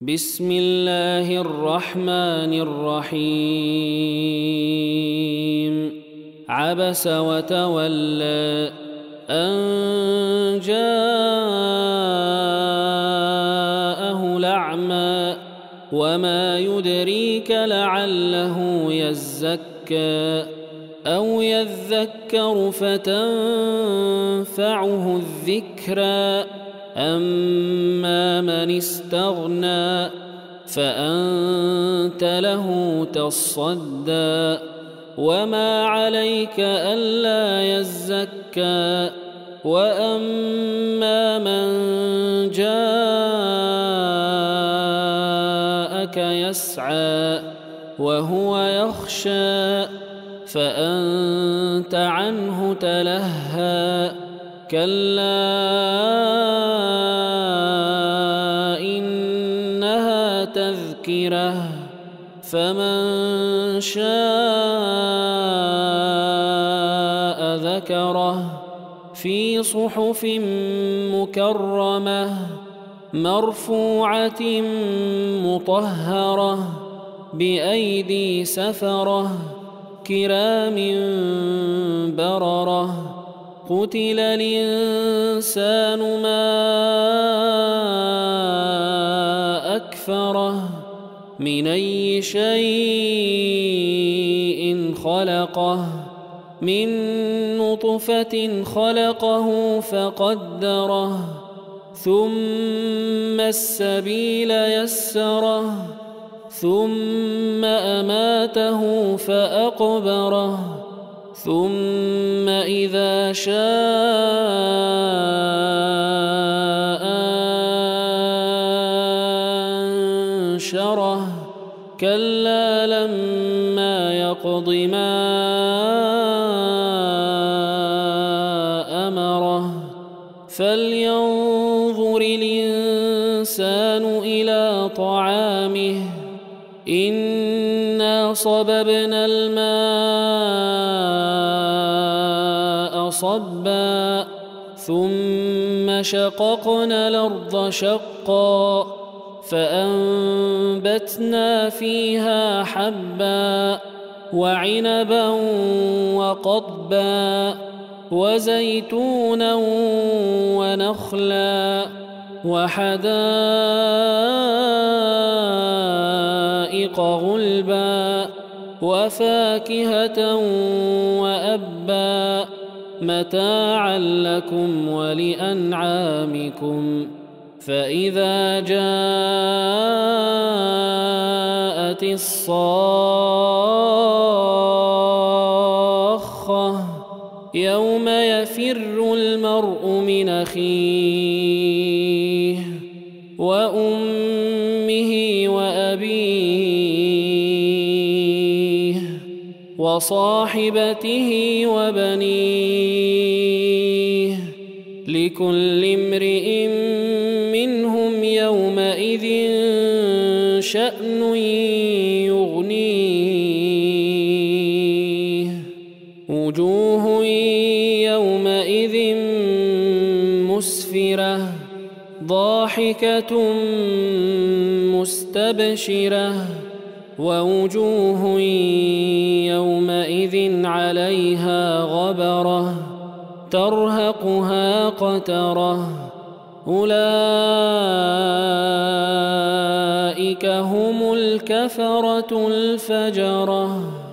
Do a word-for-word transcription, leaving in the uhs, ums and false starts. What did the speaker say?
بسم الله الرحمن الرحيم عبس وتولى أن جاءه الأعمى وما يدريك لعله يزكى أو يذكر فتنفعه الذكرى أما من استغنى فأنت له تصدى وما عليك ألا يزكى وأما من جاءك يسعى وهو يخشى فأنت عنه تلهى كلا إنها تذكرة فمن شاء ذكره في صحف مكرمة مرفوعة مطهرة بأيدي سفرة كرام بررة قتل الإنسان ما أكفره من أي شيء خلقه من نطفة خلقه فقدره ثم السبيل يسره ثم أماته فأقبره ثم إذا شاء أنشره كلا لما يقض ما أمره فلينظر الإنسان إلى طعامه إنا صببنا الماء صبا ثم شققنا الأرض شقا فأنبتنا فيها حبا وعنبا وقضبا وزيتونا ونخلا وحدائق غلبا وفاكهة وأبا متاعا لكم ولأنعامكم فإذا جاءت الصاخة يوم يفر المرء من أخيه وأمه وأبيه وصاحبته وبنيه لكل امرئ منهم يومئذ شأن يغنيه وجوه يومئذ مسفرة ضاحكة مستبشرة ووجوه يومئذ عليها غبرة ترهقها قترة أولئك هم الكفرة الفجرة.